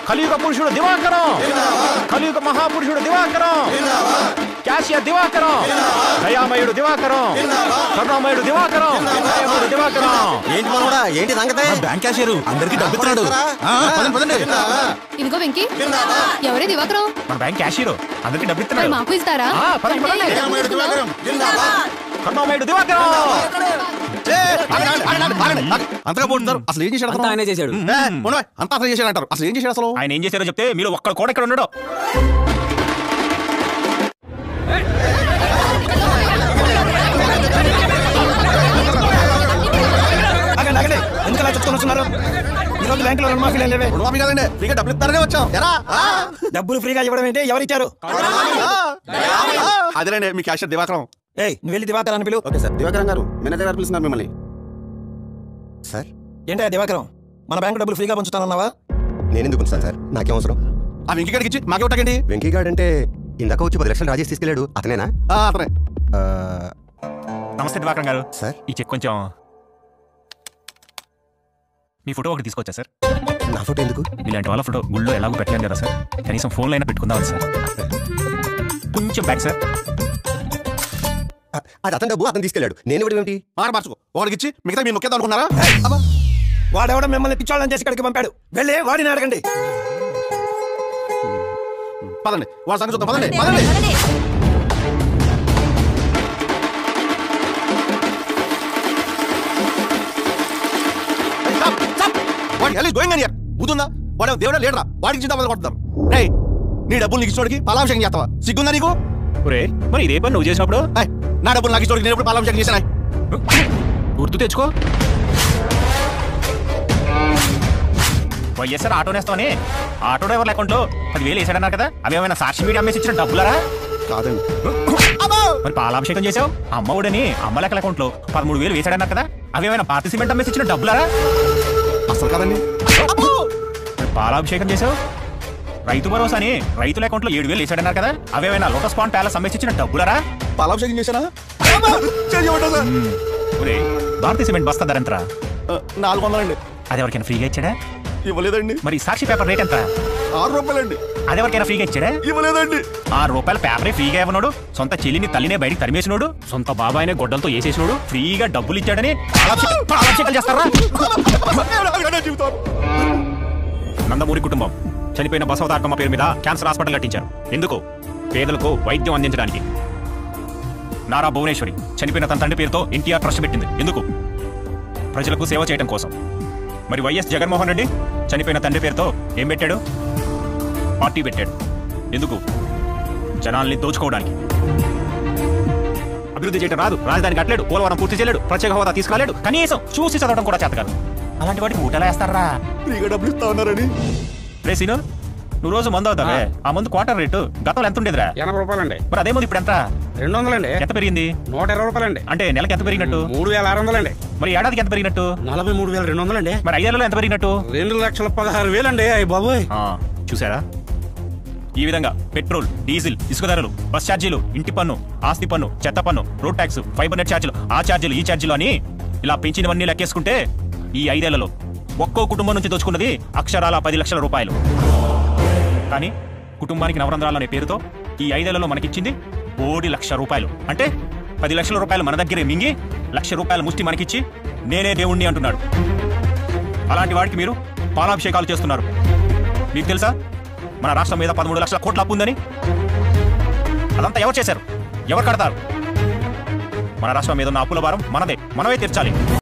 కలియుగ పురుషుడు దివాకరం, కలియుగ మహాపురుషుడు దివాకరం, క్యాషియర్ దివాకరం, దయామయుడు దివాకరం, కరుణామయుడు దివాకరం, దయామయుడు దివాకరం. ఏంటి మనోడా, ఏంటి సంగతి? బ్యాంక్ క్యాషియర్ అందరికి డబ్బు ఇస్తున్నాడు. ఇదిగో వెంకీ, ఎవరే దివాకరం? మన బ్యాంక్ క్యాషియర్ అందరికి డబ్బు ఇస్తున్నాడు. మాకు ఇస్తారా? కరుణామయుడు దివాకరం. అంతగా పోతున్నారు. అసలు ఏం చేశాడు? ఆయనే చేశాడు. అంతా అసలు చేశాడు అంటారు. అసలు ఏం చేశాడు? అసలు ఆయన ఏం చేశారో చెప్తే మీరు ఒక్కడ కూడా ఇక్కడ ఉండడు. ఎందుకలా చెప్తున్నారు వస్తున్నారు? ఈరోజు బ్యాంకులో రుణమాఫీ లేవే. రుణమాఫీ కాదండి, ఫ్రీగా డబ్బులు ఇస్తారనే వచ్చాం. డబ్బులు ఫ్రీగా ఇవ్వడం ఏంటి? ఎవరిచ్చారు? అదేనండి మీ క్యాషియర్ దివాకరం. నువ్వు వెళ్ళి దివాకరం అని పిలువు. Okay sir. దివాకరం గారు, మేనేజర్ గారు పిలుస్తున్నారు మిమ్మల్ని. సార్ ఏంటా దివాకరం, మన బ్యాంకు డబ్బులు ఫ్రీగా పంచుతానన్నావా? నేనెందుకు సార్, నాకేం అవసరం? ఆ వెంకీ గారికి ఇచ్చి మాకే ఒకటండి. వెంకీ గారు అంటే ఇందాక వచ్చి 10 లక్షలు రాజేసి తీసుకెళ్ళాడు, అతనేనా? అతనే. నమస్తే దివాకరం గారు. సార్ ఈ చెక్ కొంచెం మీ ఫోటో ఒకటి తీసుకొచ్చా సార్. నా ఫోటో ఎందుకు? ఇలాంటి వాళ్ళ ఫోటో గుళ్ళో ఎలాగో పెట్టలేం కదా సార్, కనీసం ఫోన్లో అయినా పెట్టుకుందాం సార్. కొంచెం బ్యాక్ సార్. అది అతని డబ్బు, అతను తీసుకెళ్ళాడు. నేను ఇవ్వడం ఏంటి? మాట మార్చుకో. వాడికి ఇచ్చి మిగతా మీరు నొక్కేద్దాం అనుకున్నారా? వాడెవడం మిమ్మల్ని పిచ్చోళ్ళని చేసి ఇక్కడికి పంపాడు. వెళ్ళి వాడిని అడగండి. పదండి, వాళ్ళ సంగతి చూద్దాం. పదండి పదండి. బుద్ధుందా? వాడు దేవుడా లేడరా? వాడికి చింత కొడతారు. నీ డబ్బులు నీకు ఇచ్చోడికి పలాభిషేకం చేస్తావా? సిగ్గుందా నీకు? మరి ఇదే పని నువ్వు చేసినప్పుడు నా డబ్బులు నాకు ఇచ్చోడికి నేను ఎప్పుడు పలాభిషేకం చేశానా? గుర్తు తెచ్చుకో. వైఎస్ఆర్ ఆటో నేస్తామని ఆటో డ్రైవర్ల అకౌంట్లో 10,000 వేసాడన్నారు కదా, అవి ఏమైనా సాక్షి మీడియా అమ్మేసి ఇచ్చిన డబ్బులరా? కాదండి. మరి పాలాభిషేకం చేసావు అమ్మఒడని అమ్మ లెక్కల అకౌంట్లో 13,000 వేసాడన్నారు కదా, అవి ఏమైనా పార్టీ సిమెంట్ అమ్మేసి ఇచ్చిన డబ్బులరా? అసలు కాదండి. పాలాభిషేకం చేసావు రైతు భరోసా అని రైతుల అకౌంట్లో 7,000 వేసాడన్నారు కదా, అవి ఏమైనా లోటస్ పాండ్ ప్యాలెస్ అమ్మేసి ఇచ్చిన డబ్బులరా? పలాభిషేకం చేశానా? భారతీయ సిమెంట్ బస్తా ధర ఎంతరా? 400 అండి. అది ఎవరికైనా ఫ్రీగా ఇచ్చాడా? ఇవ్వలేదండి. మరి సాక్షి పేపర్ రేట్ ఎంత? 6 రూపాయలండి. అది ఎవరికైనా ఫ్రీగా ఇచ్చాడా? ఇవ్వలేదండి. 6 రూపాయల పేపరే ఫ్రీగా ఇవ్వనోడు, సొంత చెల్లిని తల్లినే బయటికి తరిమేసినోడు, సొంత బాబాయినే గొడ్డలతో వేసేసినోడు ఫ్రీగా డబ్బులు ఇచ్చాడని పాలాభిషేకాలు చేస్తారా? నందమూరి కుటుంబం చనిపోయిన బసవతారకమ్మ పేరు మీద క్యాన్సర్ హాస్పిటల్ కట్టించారు. ఎందుకు? పేదలకు వైద్యం అందించడానికి. నారా భువనేశ్వరి చనిపోయిన తన తండ్రి పేరుతో ఎన్టీఆర్ ట్రస్ట్ పెట్టింది. ఎందుకు? ప్రజలకు సేవ చేయడం కోసం. మరి వైఎస్ జగన్మోహన్ రెడ్డి చనిపోయిన తండ్రి పేరుతో ఏం పెట్టాడు? పార్టీ పెట్టాడు. ఎందుకు? జనాల్ని దోచుకోవడానికి. అభివృద్ధి చేయడం రాదు, రాజధాని కట్టలేడు, పోలవరం పూర్తి చేయలేడు, ప్రత్యేక హోదా తీసుకురాలేడు, కనీసం చూసి చదవడం కూడా చేత కాదు. అలాంటి వాటికి ఊటలా వేస్తారా? ఫ్రీగా డబ్బులు ఇస్తా ఉన్నారని. రేసీను, నువ్వు రోజు మందు అవుతావే, ఆ మందు క్వార్టర్ రేటు గతంలో ఎంత ఉండేదిరా? 80 రూపాయలండి. మరి అదే మందు ఇప్పుడు ఎంత? 200 అండి. ఎంత పెరిగింది? 120 రూపాయలండి. అంటే నెలకి ఎంత పెరిగినట్టు? 3,600 అండి. మరి ఏడాదికి ఎంత పెరిగినట్టు? 43,200 అండి. మరి 5 ఏళ్లలో ఎంత పెరిగినట్టు? 2,16,000 అండి. అయ్యి బాబోయ్. చూసారా? ఈ విధంగా పెట్రోల్, డీజిల్, ఇసుక ధరలు, బస్ ఛార్జీలు, ఇంటి పన్ను, ఆస్తి పన్ను, చెత్త పన్ను, రోడ్ ట్యాక్స్, ఫైబర్ నెట్ ఛార్జీలు, ఆ ఛార్జీలు, ఈ ఛార్జీలు అని ఇలా పెంచినవన్నీ లెక్కేసుకుంటే ఈ 5 ఏళ్లలో ఒక్కో కుటుంబం నుంచి దోచుకున్నది అక్షరాల 10 లక్షల రూపాయలు. కానీ కుటుంబానికి నవరంధ్రాలు అనే పేరుతో ఈ 5 ఏళ్లలో మనకిచ్చింది 1 లక్ష రూపాయలు. అంటే 10 లక్షల రూపాయలు మన దగ్గరే మింగి 1 లక్ష రూపాయల ముష్టి మనకిచ్చి నేనే దేవుణ్ణి అంటున్నాడు. అలాంటి వాడికి మీరు పాలాభిషేకాలు చేస్తున్నారు. మీకు తెలుసా మన రాష్ట్రం మీద 13 లక్షల కోట్ల అప్పు ఉందని? అదంతా ఎవరు చేశారు? ఎవరు కడతారు? మన రాష్ట్రం మీద ఉన్న అప్పుల భారం మనదే, మనమే తీర్చాలి.